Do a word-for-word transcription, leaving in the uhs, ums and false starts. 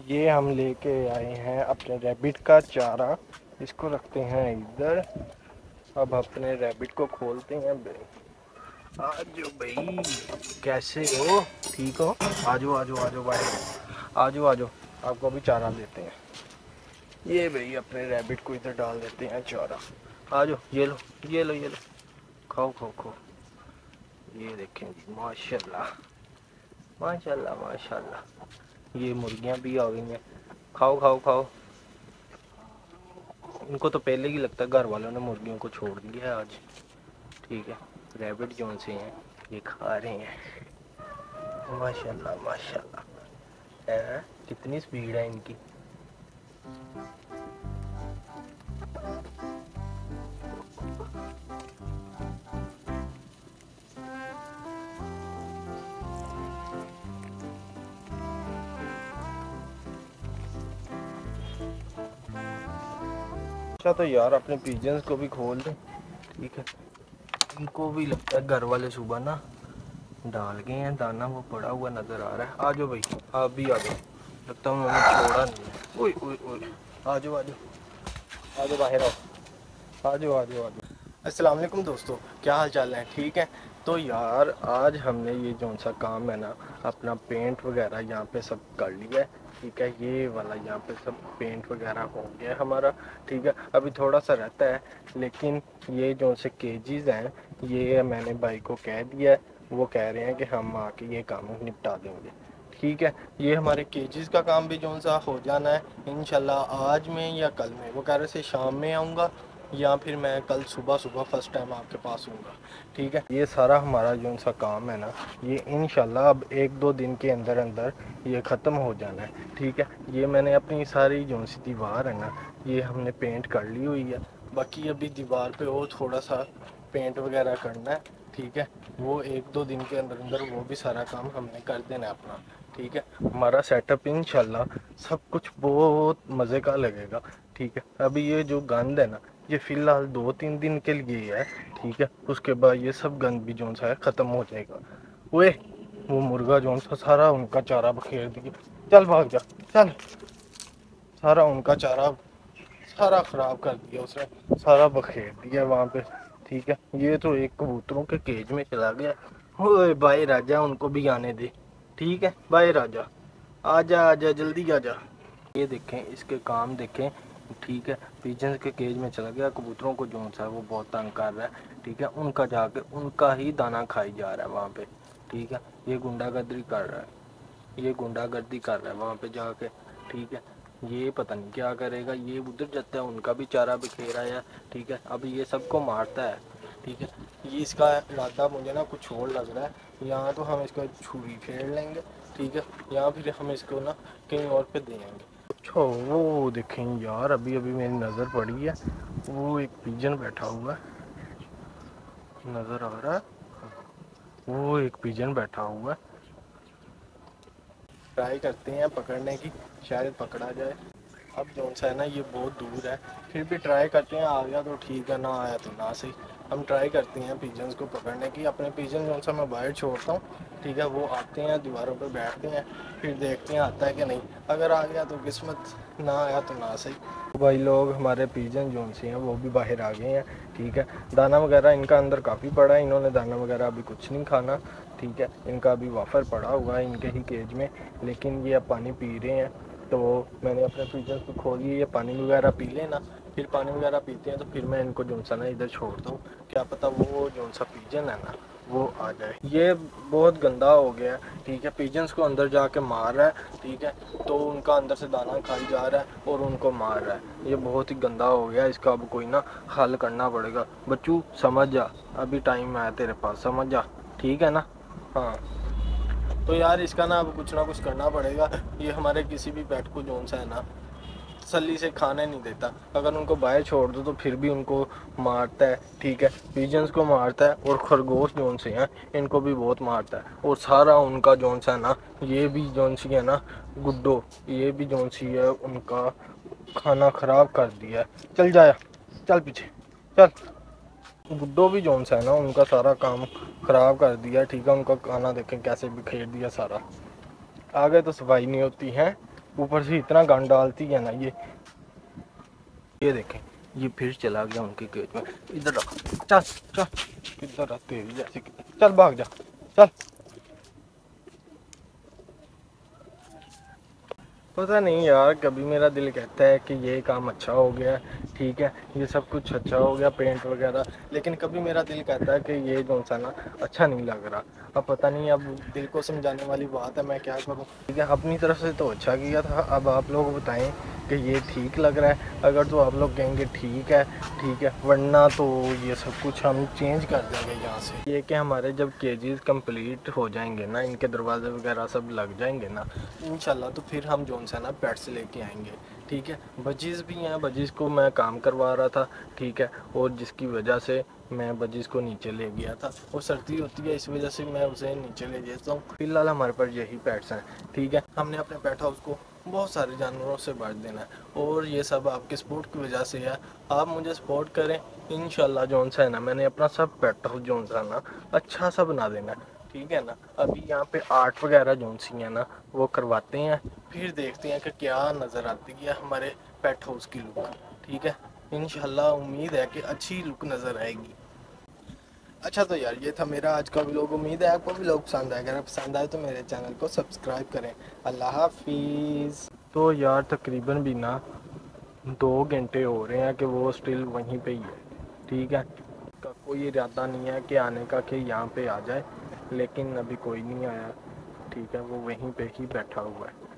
یہ ہم لے کے آئے ہیں اپنے ریبٹ کا چارہ، اس کو رکھتے ہیں ادھر۔ اب اپنے ریبٹ کو کھولتے ہیں۔ آجو بھائی، کیسے ہو؟ ٹھیک ہو؟ آجو آجو آجو بھائی، آجو آجو، آپ کو بھی چارہ دیتے ہیں۔ یہ بھائی اپنے ریبٹ کو ادھر ڈال دیتے ہیں چارہ۔ آجو، یہ لو یہ لو یہ لو، کھاؤ کھاؤ کھاؤ۔ یہ دیکھیں جی، ماشاء اللہ ماشاء اللہ ماشاء اللہ، یہ مرغیاں بھی آ گئی ہیں۔ کھاؤ کھاؤ کھاؤ۔ ان کو تو پہلے ہی لگتا ہے گھر والوں نے مرغیوں کو چھوڑ دیا ہے آج، ٹھیک ہے۔ ریبٹ جون سے ہیں یہ کھا رہے ہیں، ماشاء اللہ ماشاء اللہ، کتنی سپیڈ ہے ان کی۔ اچھا تو یار اپنے پیجنز کو بھی کھول دیں، ٹھیک ہے۔ ان کو بھی لگتا ہے گھر والے صبح نا ڈال گئے ہیں دانا، وہ پڑا ہوا نظر آ رہا ہے۔ آجو بھائی، آپ بھی آجو، لگتا ہے انہوں نے چھوڑا نہیں ہے۔ اوئے اوئے اوئے، آجو آجو آجو، باہر آؤ، آجو آجو آجو۔ السلام علیکم دوستو، کیا حال چال ہے؟ ٹھیک ہے۔ تو یار آج ہم نے یہ جون سا کام ہے نا، اپنا پینٹ وغیرہ یہاں پہ سب کر لیا ہے، ٹھیک ہے۔ یہ والا یہاں پہ سب پینٹ وغیرہ ہو گیا ہے ہمارا، ٹھیک ہے۔ ابھی تھوڑا سا رہتا ہے، لیکن یہ جو سے کیجز ہیں یہ میں نے بھائی کو کہہ دیا ہے، وہ کہہ رہے ہیں کہ ہم آ کے یہ کام نپٹا دیں گے، ٹھیک ہے۔ یہ ہمارے کیجز کا کام بھی جو سا ہو جانا ہے انشاءاللہ آج میں یا کل میں۔ وہ کہہ رہے سے شام میں آؤں گا یا پھر میں کل صبح صبح فرسٹ ٹائم آپ کے پاس ہوں گا، ٹھیک ہے۔ یہ سارا ہمارا جو سا کام ہے نا، یہ انشاءاللہ اب ایک دو دن کے اندر اندر یہ ختم ہو جانا ہے، ٹھیک ہے۔ یہ میں نے اپنی ساری جو سی دیوار ہے نا، یہ ہم نے پینٹ کر لی ہوئی ہے، باقی ابھی دیوار پہ اور تھوڑا سا پینٹ وغیرہ کرنا ہے، ٹھیک ہے۔ وہ ایک دو دن کے اندر اندر وہ بھی سارا کام ہم نے کر دینا ہے اپنا، ٹھیک ہے۔ ہمارا سیٹ اپ انشاءاللہ سب کچھ بہت مزے کا لگے گا، ٹھیک ہے۔ ابھی یہ جو گند ہے نا، یہ فی الحال دو تین دن کے لیے ہے، ٹھیک ہے۔ اس کے بعد یہ سب گند بھی جو سا ہے ختم ہو جائے گا۔ وہ وہ مرغا جو سا سارا ان کا چارہ بکھیر دیا، چل بھاگ جا چل، سارا ان کا چارہ سارا خراب کر دیا اس نے، سارا بکھیر دیا وہاں پہ، ٹھیک ہے۔ یہ تو ایک کبوتروں کے کیج میں چلا گیا۔ اوئے بھائی راجا، ان کو بھی آنے دے، ٹھیک ہے۔ بھائی راجا آجا آجا، جلدی آجا۔ یہ دیکھیں اس کے کام دیکھیں، ٹھیک ہے۔ پیجنز کے کیج میں چلا گیا، کبوتروں کو جو سا ہے وہ بہت تنگ کر رہا ہے، ٹھیک ہے۔ ان کا جا کے ان کا ہی دانا کھائی جا رہا ہے وہاں پہ، ٹھیک ہے۔ یہ گنڈا گردی کر رہا ہے، یہ گنڈا گردی کر رہا ہے وہاں پہ جا کے، ٹھیک ہے۔ یہ پتہ نہیں کیا کرے گا، یہ ادھر جاتا ہے، ان کا بھی چارہ بکھیرا ہے، ٹھیک ہے۔ اب یہ سب کو مارتا ہے، ٹھیک ہے۔ یہ اس کا ارادہ مجھے نا کچھ اور لگ رہا ہے، یہاں تو ہم اس کو چھری پھیر لیں گے، ٹھیک ہے، یہاں پھر ہم اس کو نا کہیں اور پہ دیں گے۔ اچھا وہ دیکھیں یار، ابھی ابھی میری نظر پڑی ہے، وہ ایک پیجن بیٹھا ہوا ہے، نظر آ رہا ہے، وہ ایک پیجن بیٹھا ہوا ہے۔ ٹرائی کرتے ہیں پکڑنے کی، شاید پکڑا جائے۔ اب جو سا ہے نا یہ بہت دور ہے، پھر بھی ٹرائی کرتے ہیں، آ گیا تو ٹھیک ہے، نہ آیا تو نہ صحیح۔ ہم ٹرائی کرتے ہیں پیجنز کو پکڑنے کی۔ اپنے پیجن جو سا میں باہر چھوڑتا ہوں، ٹھیک ہے، وہ آتے ہیں دیواروں پہ بیٹھتے ہیں، پھر دیکھتے ہیں آتا ہے کہ نہیں، اگر آ گیا تو قسمت، نہ آیا تو نہ صحیح۔ بھائی لوگ ہمارے پیجن جو سے ہیں وہ بھی باہر آ گئے ہیں، ٹھیک ہے۔ دانا وغیرہ ان کا اندر کافی پڑا ہے، انہوں نے دانا وغیرہ ابھی کچھ نہیں کھانا، ٹھیک ہے۔ ان کا ابھی وافر پڑا ہوا ہے ان کے ہی کیج میں، لیکن یہ اب پانی پی رہے ہیں، تو میں نے اپنے پیجنز کو کھول دیا، یہ پانی وغیرہ پی لیں نا، پھر پانی وغیرہ پیتے ہیں تو پھر میں ان کو جو سا نا ادھر چھوڑتا ہوں، کیا پتہ وہ جو سا پیجن ہے نا وہ آ جائے۔ یہ بہت گندا ہو گیا ہے، ٹھیک ہے۔ پیجنز کو اندر جا کے مار رہا ہے، ٹھیک ہے، تو ان کا اندر سے دانا کھائی جا رہا ہے اور ان کو مار رہا ہے۔ یہ بہت ہی گندا ہو گیا، اس کا اب کوئی نا حل کرنا پڑے گا۔ بچو سمجھ جا، ابھی ٹائم ہے تیرے پاس، سمجھ جا، ٹھیک ہے نا۔ ہاں تو یار اس کا نا اب کچھ نہ کچھ کرنا پڑے گا۔ یہ ہمارے کسی بھی پیٹ کو جو سا ہے نا تسلی سے کھانے نہیں دیتا، اگر ان کو باہر چھوڑ دو تو پھر بھی ان کو مارتا ہے، ٹھیک ہے۔ پیجنز کو مارتا ہے اور خرگوش جون سے ہیں ان کو بھی بہت مارتا ہے، اور سارا ان کا جون سا ہے نا، یہ بھی جون سی ہے نا گڈو، یہ بھی جون سی ہے ان کا کھانا خراب کر دیا ہے۔ چل جایا، چل پیچھے چل۔ گڈو بھی جون سا ہے نا ان کا سارا کام خراب کر دیا، ٹھیک ہے۔ ان کا کھانا دیکھیں کیسے بکھیر دیا سارا، آگے تو صفائی نہیں ہوتی ہے، اوپر سے اتنا گند ڈالتی ہے نا یہ یہ دیکھیں یہ پھر چلا گیا ان کی کیج میں. ادھر رکھ. چل چل کدھر رہتے جیسے چل بھاگ جا چل. پتہ نہیں یار کبھی میرا دل کہتا ہے کہ یہ کام اچھا ہو گیا ٹھیک ہے یہ سب کچھ اچھا ہو گیا پینٹ وغیرہ لیکن کبھی میرا دل کہتا ہے کہ یہ جو سا نا اچھا نہیں لگ رہا. اب پتہ نہیں اب دل کو سمجھانے والی بات ہے میں کیا کروں. ٹھیک ہے اپنی طرف سے تو اچھا کیا تھا اب آپ لوگ بتائیں کہ یہ ٹھیک لگ رہا ہے. اگر تو آپ لوگ کہیں گے ٹھیک ہے ٹھیک ہے ورنہ تو یہ سب کچھ ہم چینج کر دیں گے یہاں سے. یہ کہ ہمارے جب کیجز کمپلیٹ ہو جائیں گے نا ان کے دروازے وغیرہ سب لگ جائیں گے نا انشاءاللہ تو پھر ہم جو ہے نا پیٹس لے کے آئیں گے. ٹھیک ہے بجیز بھی ہیں بجیز کو میں کام کروا رہا تھا ٹھیک ہے اور جس کی وجہ سے میں بجیز کو نیچے لے گیا تھا. وہ سردی ہوتی ہے اس وجہ سے میں اسے نیچے لے جاتا ہوں. فی الحال ہمارے پاس یہی پیٹس ہیں ٹھیک ہے. ہم نے اپنے پیٹ ہاؤس کو بہت سارے جانوروں سے بھر دینا ہے اور یہ سب آپ کے سپورٹ کی وجہ سے ہے. آپ مجھے سپورٹ کریں انشاءاللہ جون سا ہے نا میں نے اپنا سب پیٹ ہاؤس جون سا نا اچھا سا بنا دینا ٹھیک ہے نا. ابھی یہاں پہ آرٹ وغیرہ جون سی ہیں نا وہ کرواتے ہیں پھر دیکھتے ہیں کہ کیا نظر آتی ہے ہمارے پیٹ ہاؤس کی لک. ٹھیک ہے انشاءاللہ امید ہے کہ اچھی لک نظر آئے گی. اچھا تو یار یہ تھا میرا آج کا ولاگ. امید ہے آپ کو ولاگ پسند آئے. اگر پسند آئے تو میرے چینل کو سبسکرائب کریں. اللہ حافظ. تو یار تقریباً بھی نا دو گھنٹے ہو رہے ہیں کہ وہ اسٹل وہیں پہ ہی ہے ٹھیک ہے. کا کوئی ارادہ نہیں ہے کہ آنے کا کہ یہاں پہ آ جائے لیکن ابھی کوئی نہیں آیا ٹھیک ہے. وہ وہیں پہ ہی بیٹھا ہوا ہے.